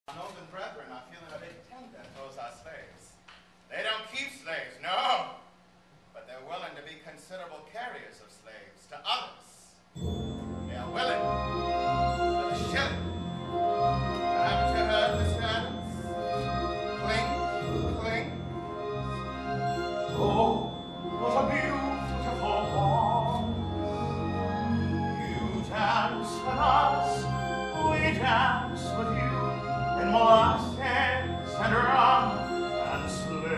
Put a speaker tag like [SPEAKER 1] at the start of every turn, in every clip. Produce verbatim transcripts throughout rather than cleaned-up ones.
[SPEAKER 1] Northern brethren are feeling a bit tender towards our slaves. They don't keep slaves, no, but they're willing to be considerable carriers of slaves to others. They are willing for the shilling. Haven't you heard, Mister Adams? Clink, clink.
[SPEAKER 2] Oh, what a beautiful one. You dance with us, we dance with you. In molasses and rum and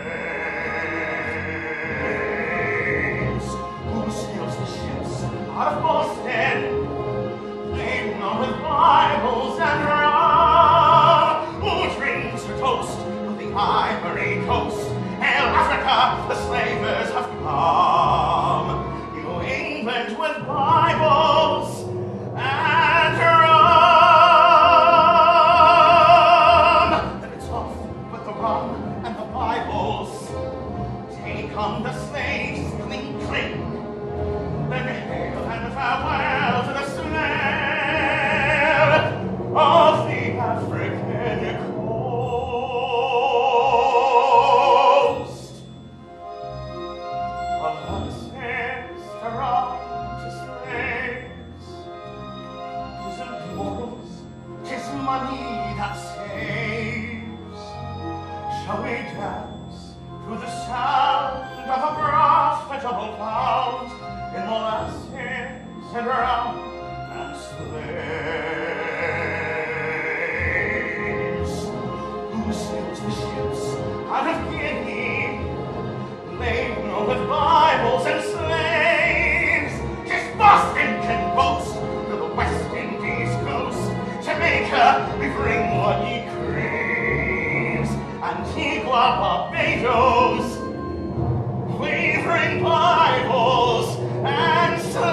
[SPEAKER 2] slaves. Who sails the ships out of Boston, laden with Bibles and rum? Who drinks her toast to the Ivory Coast? Hail Africa, the slavers have come. New England with Bibles and rum. And the Bibles, take on the slaves, cling, cling. Then hail and farewell to the slave of the African coast. Alas, sister to slaves, 'tisn't morals, 'tis money that saves. Shall we dance to the sound of a profitable pound in molasses and rum and slaves? Who sails the ships out of Guinea, laden with Bibles and slaves? 'Tis Boston can boast to the West Indies coast. Jamaica, we bring what ye crave. Antigua, Barbados, we bring Bibles and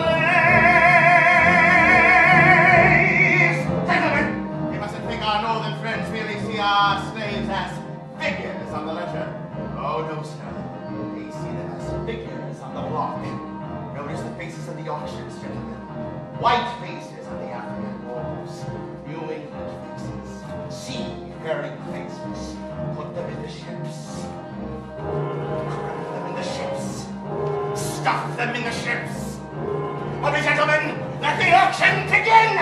[SPEAKER 2] slaves. Gentlemen,
[SPEAKER 1] You mustn't think our northern friends merely see our slaves as figures on the ledger. Oh, no, sir. They see them as figures on the block. Notice the faces of the auctions, gentlemen. White faces on the African walls. New England faces. Sea-faring faces. Put them in the ships. Cram them in the ships. Stuff them in the ships. Hurry, gentlemen, let the auction begin!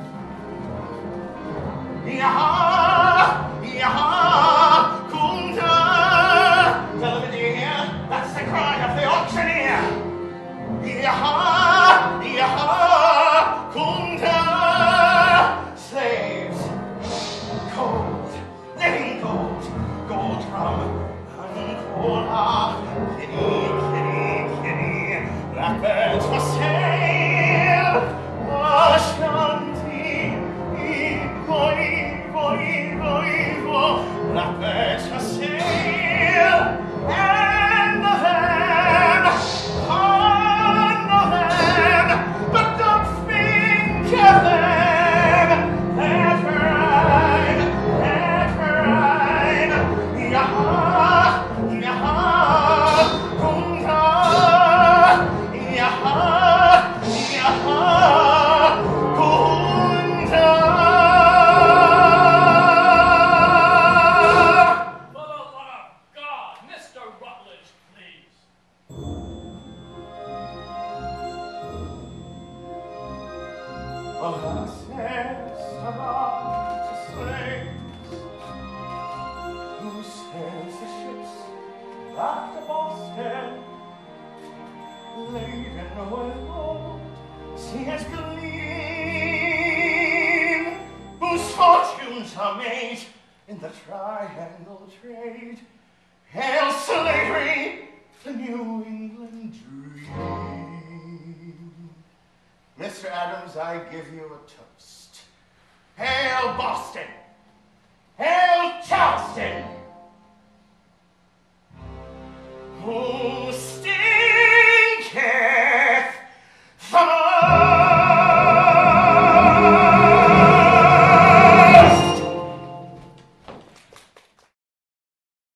[SPEAKER 1] Yaha! Yaha! Kunta! Gentlemen, do you hear? That's the cry of the auctioneer! Yaha! Yaha! Kunta! Slaves! Gold! Living gold! Gold from Angola! Kitty, kitty, kitty! Blackbirds for sale! Ashanti! Ivo, Ivo, Ivo, Ivo! Blackbirds for sale! And the them! On the them! But don't think of them! They're fine! They're fine! Yaha! Yaha! Kunta! Yaha! Yaha! Kunta!
[SPEAKER 3] For the love of God, Mister Rutledge, please.
[SPEAKER 2] Alas, about to slaves, who sails the ships back to Boston, laden with gold, sea as gleam, whose fortunes are made in the triangle trade. Hail slavery, the New England dream.
[SPEAKER 1] Mister Adams, I give you a toast.
[SPEAKER 2] Hail Boston! Hail Charleston! Oh,